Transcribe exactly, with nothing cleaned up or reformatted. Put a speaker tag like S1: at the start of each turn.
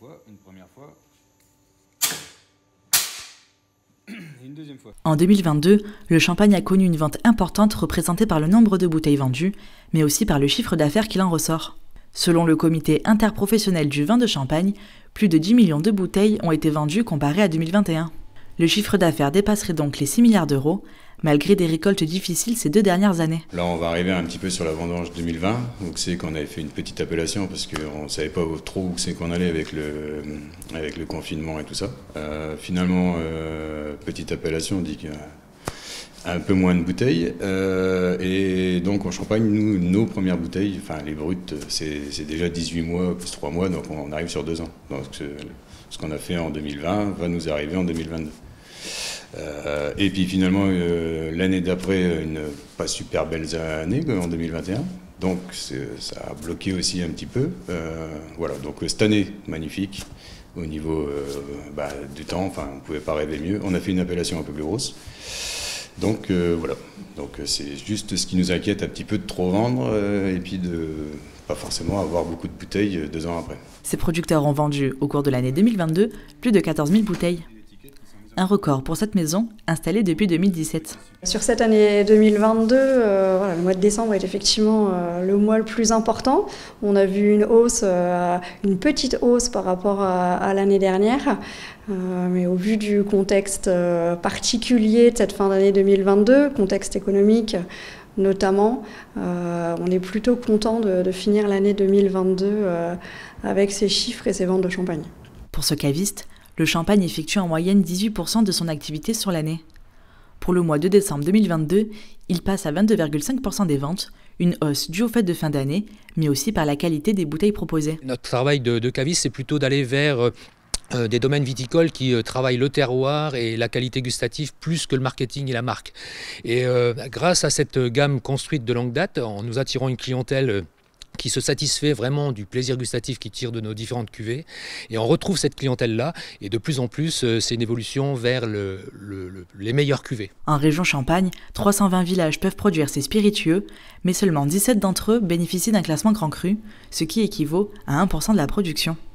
S1: fois, une première fois, et une deuxième fois.
S2: En deux mille vingt-deux, le champagne a connu une vente importante représentée par le nombre de bouteilles vendues, mais aussi par le chiffre d'affaires qu'il en ressort. Selon le comité interprofessionnel du vin de Champagne, plus de dix millions de bouteilles ont été vendues comparé à deux mille vingt et un. Le chiffre d'affaires dépasserait donc les six milliards d'euros, malgré des récoltes difficiles ces deux dernières années.
S1: Là, on va arriver un petit peu sur la vendange deux mille vingt. Donc, c'est qu'on avait fait une petite appellation parce qu'on ne savait pas trop où c'est qu'on allait avec le, avec le confinement et tout ça. Euh, finalement, euh, petite appellation, on dit qu'il y a un peu moins de bouteilles. Euh, et donc, en Champagne, nous, nos premières bouteilles, enfin les brutes, c'est, c'est déjà dix-huit mois plus trois mois, donc on arrive sur deux ans. Donc, ce qu'on a fait en deux mille vingt va nous arriver en deux mille vingt-deux. Euh, et puis finalement, euh, l'année d'après, une pas super belle année en deux mille vingt et un. Donc ça a bloqué aussi un petit peu. Euh, voilà, donc cette année, magnifique au niveau euh, bah, du temps. Enfin, on ne pouvait pas rêver mieux. On a fait une appellation un peu plus grosse. Donc euh, voilà, donc c'est juste ce qui nous inquiète un petit peu de trop vendre euh, et puis de pas forcément avoir beaucoup de bouteilles deux ans après.
S2: Ces producteurs ont vendu au cours de l'année deux mille vingt-deux plus de quatorze mille bouteilles. Un record pour cette maison, installée depuis deux mille dix-sept.
S3: Sur cette année deux mille vingt-deux, euh, voilà, le mois de décembre est effectivement euh, le mois le plus important. On a vu une hausse, euh, une petite hausse par rapport à, à l'année dernière. Euh, mais au vu du contexte euh, particulier de cette fin d'année deux mille vingt-deux, contexte économique notamment, euh, on est plutôt content de, de finir l'année deux mille vingt-deux euh, avec ces chiffres et ces ventes de champagne.
S2: Pour ce caviste, le champagne effectue en moyenne dix-huit pour cent de son activité sur l'année. Pour le mois de décembre deux mille vingt-deux, il passe à vingt-deux virgule cinq pour cent des ventes, une hausse due aux fêtes de fin d'année, mais aussi par la qualité des bouteilles proposées.
S4: Notre travail de, de caviste, c'est plutôt d'aller vers euh, des domaines viticoles qui euh, travaillent le terroir et la qualité gustative plus que le marketing et la marque. Et euh, grâce à cette gamme construite de longue date, en nous attirant une clientèle euh, qui se satisfait vraiment du plaisir gustatif qui tire de nos différentes cuvées. Et on retrouve cette clientèle-là, et de plus en plus, c'est une évolution vers le, le, le, les meilleures cuvées.
S2: En région Champagne, trois cent vingt villages peuvent produire ces spiritueux, mais seulement dix-sept d'entre eux bénéficient d'un classement Grand Cru, ce qui équivaut à un pour cent de la production.